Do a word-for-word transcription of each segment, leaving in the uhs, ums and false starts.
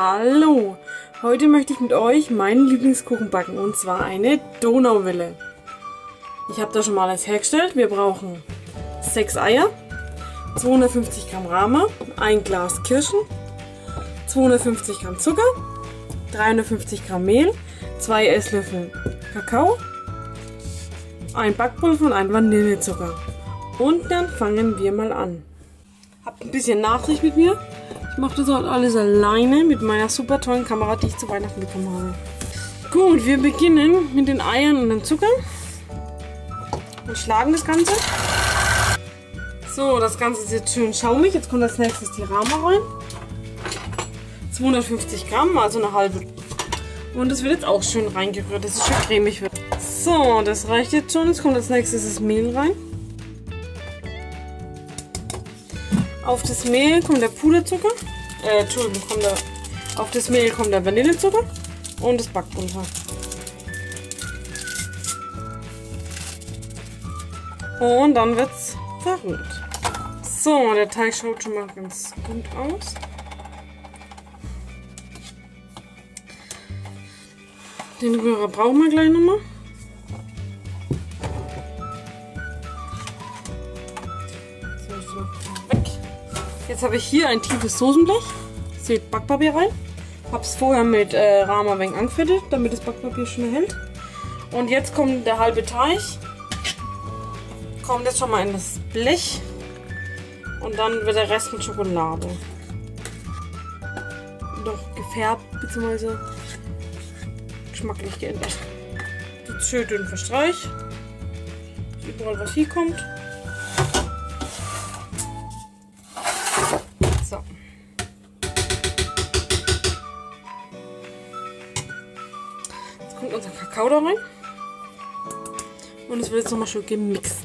Hallo! Heute möchte ich mit euch meinen Lieblingskuchen backen, und zwar eine Donauwelle. Ich habe da schon mal alles hergestellt. Wir brauchen sechs Eier, zweihundertfünfzig Gramm Rama, ein Glas Kirschen, zweihundertfünfzig Gramm Zucker, dreihundertfünfzig Gramm Mehl, zwei Esslöffel Kakao, ein Backpulver und ein Vanillezucker. Und dann fangen wir mal an. Habt ein bisschen Nachsicht mit mir. Ich mache das halt alles alleine mit meiner super tollen Kamera, die ich zu Weihnachten bekommen habe. Gut, wir beginnen mit den Eiern und dem Zucker und schlagen das Ganze. So, das Ganze ist jetzt schön schaumig. Jetzt kommt als nächstes die Rama rein. zweihundertfünfzig Gramm, also eine halbe. Und das wird jetzt auch schön reingerührt, dass es schön cremig wird. So, das reicht jetzt schon. Jetzt kommt als nächstes das Mehl rein. Auf das Mehl kommt der Puderzucker. Äh, Entschuldigung, kommt der, auf das Mehl kommt der Vanillezucker und das Backpulver. Und dann wird es verrührt. So, der Teig schaut schon mal ganz gut aus. Den Rührer brauchen wir gleich nochmal. Jetzt habe ich hier ein tiefes Soßenblech. Seht Backpapier rein. Habe es vorher mit äh, Rama ein wenig angefettet, damit das Backpapier schön hält. Und jetzt kommt der halbe Teig. Kommt jetzt schon mal in das Blech. Und dann wird der Rest mit Schokolade noch gefärbt bzw. geschmacklich geändert. Jetzt schön dünn verstreich. Überall was hier kommt. So. Jetzt kommt unser Kakao da rein. Und es wird jetzt nochmal schön gemixt.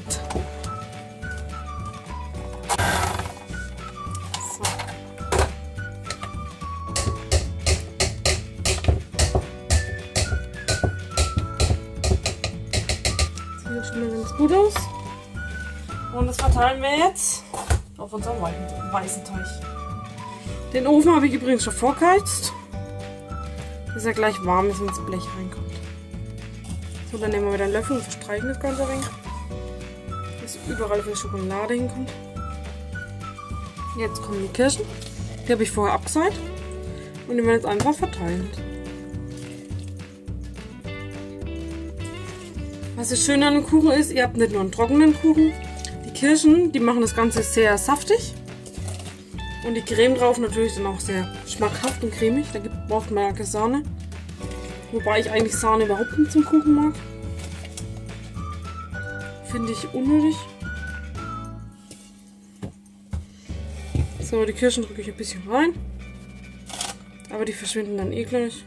So. Das sieht schon mal ganz gut aus. Und das verteilen wir jetzt auf unserem weißen Teig. Den Ofen habe ich übrigens schon vorgeheizt, dass er gleich warm ist, wenn das Blech reinkommt. So, dann nehmen wir wieder einen Löffel und verstreichen das Ganze ein wenig, dass überall viel Schokolade hinkommt. Jetzt kommen die Kirschen. Die habe ich vorher abgeseit und die werden jetzt einfach verteilt. Was das Schöne an dem Kuchen ist, ihr habt nicht nur einen trockenen Kuchen. Die Kirschen, die machen das Ganze sehr saftig. Und die Creme drauf natürlich dann auch sehr schmackhaft und cremig. Da braucht man ja keine Sahne. Wobei ich eigentlich Sahne überhaupt nicht zum Kuchen mag. Finde ich unnötig. So, die Kirschen drücke ich ein bisschen rein. Aber die verschwinden dann eh gleich.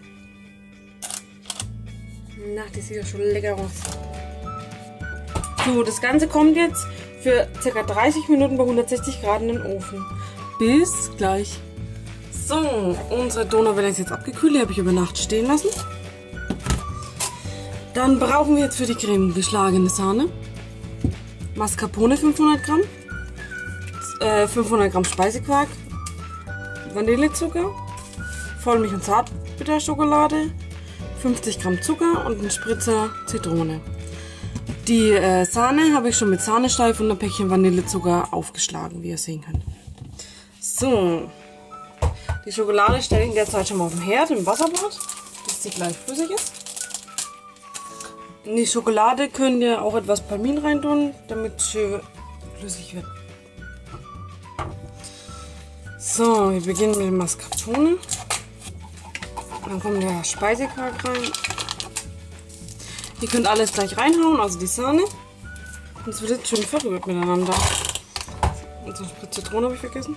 Na, die sieht ja schon lecker aus. So, das Ganze kommt jetzt für ca. dreißig Minuten bei hundertsechzig Grad in den Ofen. Bis gleich. So, unsere Donauwelle ist jetzt abgekühlt. Die habe ich über Nacht stehen lassen. Dann brauchen wir jetzt für die Creme geschlagene Sahne. Mascarpone fünfhundert Gramm. Äh, fünfhundert Gramm Speisequark. Vanillezucker. Vollmilch- und Zartbitterschokolade. fünfzig Gramm Zucker und ein Spritzer Zitrone. Die äh, Sahne habe ich schon mit Sahnesteif und ein Päckchen Vanillezucker aufgeschlagen, wie ihr sehen könnt. So, die Schokolade stelle ich in der Zeit schon mal auf den Herd im Wasserbad, bis sie gleich flüssig ist. In die Schokolade könnt ihr auch etwas Palmin reintun, damit es schön flüssig wird. So, wir beginnen mit dem Mascarpone. Dann kommt der Speisequark rein. Ihr könnt alles gleich reinhauen, also die Sahne. Und es wird jetzt schön verrührt miteinander. Und so ein Spritz Zitrone habe ich vergessen.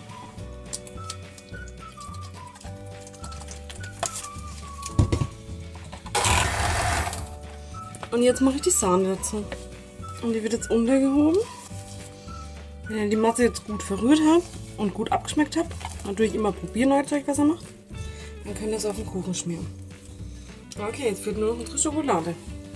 Und jetzt mache ich die Sahne dazu. Und die wird jetzt untergehoben. Wenn ihr die Masse jetzt gut verrührt habt und gut abgeschmeckt habt, natürlich immer probieren, euer Zeug, was ihr macht, dann könnt ihr es auf den Kuchen schmieren. Okay, jetzt fehlt nur noch unsere Schokolade.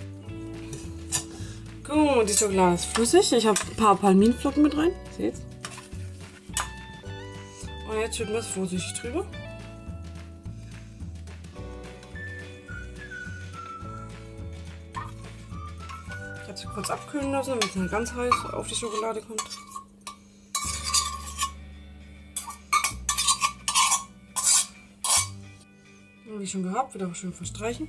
Gut, die Schokolade ist flüssig. Ich habe ein paar Palminflocken mit rein. Seht's? Und jetzt schütten wir es vorsichtig drüber. Jetzt kurz abkühlen lassen, damit es nicht ganz heiß auf die Schokolade kommt. Wie schon gehabt, wieder schön verstreichen.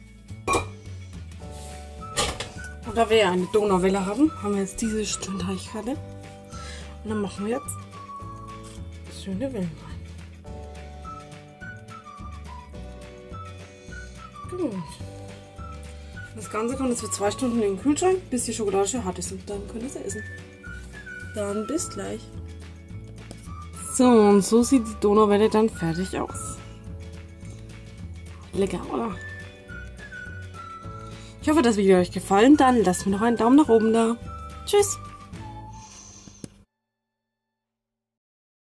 Und da wir ja eine Donauwelle haben, haben wir jetzt diese Teichkarte. Und dann machen wir jetzt schöne Wellen rein. Gut. Das Ganze kommt jetzt für zwei Stunden in den Kühlschrank, bis die Schokolade schon hart ist. Und dann könnt ihr sie essen. Dann bis gleich. So, und so sieht die Donauwelle dann fertig aus. Lecker, oder? Ich hoffe, das Video hat euch gefallen. Dann lasst mir noch einen Daumen nach oben da. Tschüss!